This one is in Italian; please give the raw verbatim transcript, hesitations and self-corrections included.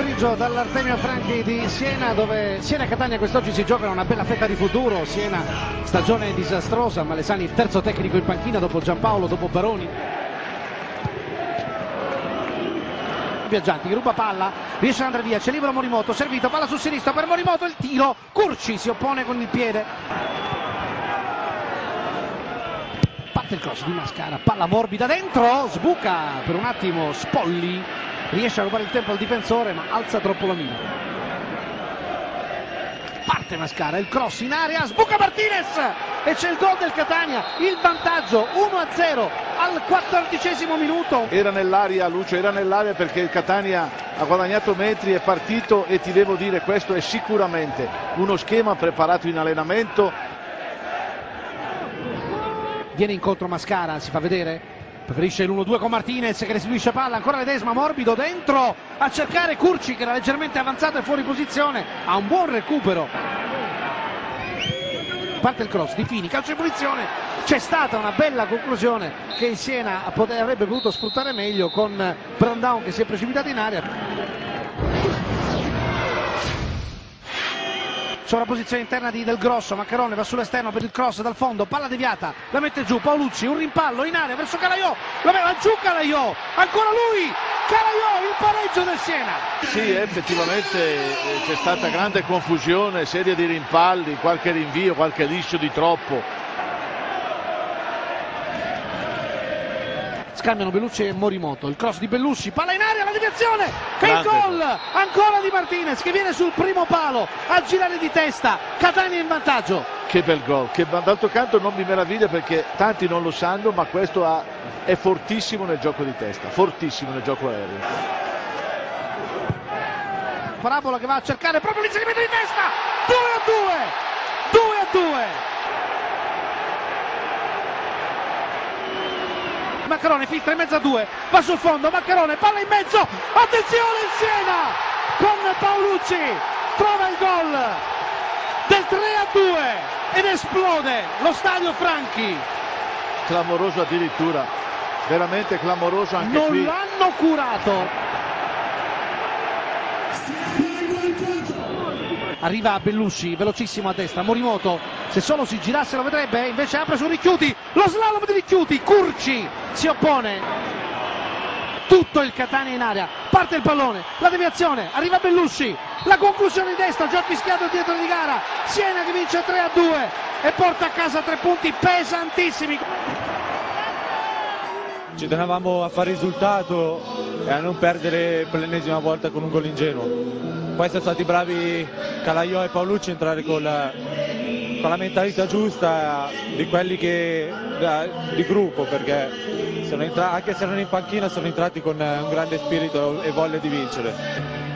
pomeriggio dall'Artemio Franchi di Siena, dove Siena e Catania quest'oggi si giocano una bella fetta di futuro. Siena, stagione disastrosa, Malesani terzo tecnico in panchina dopo Giampaolo, dopo Baroni. Viaggianti che ruba palla, riesce ad andare via, c'è libero Morimoto, servito, palla sul sinistro per Morimoto, il tiro, Curci si oppone con il piede. Parte il cross di Mascara, palla morbida dentro, sbuca per un attimo Spolli, riesce a rubare il tempo al difensore ma alza troppo la mira. Parte Mascara, il cross in area, sbuca Martinez e c'è il gol del Catania, il vantaggio uno a zero al quattordicesimo minuto. Era nell'aria Lucio, era nell'aria perché il Catania ha guadagnato metri, è partito, e ti devo dire, questo è sicuramente uno schema preparato in allenamento. Viene incontro Mascara, si fa vedere, preferisce l'uno due con Martinez che restituisce palla, ancora Ledesma, morbido dentro a cercare Curci che era leggermente avanzato e fuori posizione, ha un buon recupero. Parte il cross di Fini, calcio di punizione, c'è stata una bella conclusione che il Siena avrebbe potuto sfruttare meglio con Brandão che si è precipitato in aria. Sovrapposizione interna di Del Grosso, Maccarone va sull'esterno per il cross dal fondo, palla deviata, la mette giù, Paolucci, un rimpallo in area verso Calaiò, la va giù Calaiò, ancora lui, Calaiò, il pareggio del Siena. Sì, effettivamente c'è stata grande confusione, serie di rimpalli, qualche rinvio, qualche liscio di troppo. Scambiano Bellucci e Morimoto, il cross di Bellusci, palla in aria, la deviazione e il gol ancora di Martinez che viene sul primo palo a girare di testa, Catania in vantaggio. Che bel gol, che d'altro canto non mi meraviglia perché tanti non lo sanno, ma questo ha, è fortissimo nel gioco di testa, fortissimo nel gioco aereo. Parabola che va a cercare proprio l'inserimento di testa, due a due, due a due. Maccarone filtra in mezzo a due, va sul fondo, Maccarone, palla in mezzo, attenzione il Siena con Paolucci, trova il gol del tre a due ed esplode lo stadio Franchi. Clamoroso addirittura, veramente clamoroso anche non qui. Non l'hanno curato. Arriva Bellusci, velocissimo a destra, Morimoto, se solo si girasse lo vedrebbe, invece apre su Ricchiuti, lo slalom di Ricchiuti, Curci si oppone, tutto il Catania in area, parte il pallone, la deviazione, arriva Bellusci, la conclusione di destra, già fischiato il dietro di gara, Siena che vince tre a due e porta a casa tre punti pesantissimi. Ci tenevamo a fare risultato e a non perdere per l'ennesima volta con un gol ingenuo. Poi sono stati bravi Calaiò e Paolucci a entrare con la, con la mentalità giusta di quelli che di gruppo, perché sono entrati, anche se erano in panchina sono entrati con un grande spirito e voglia di vincere.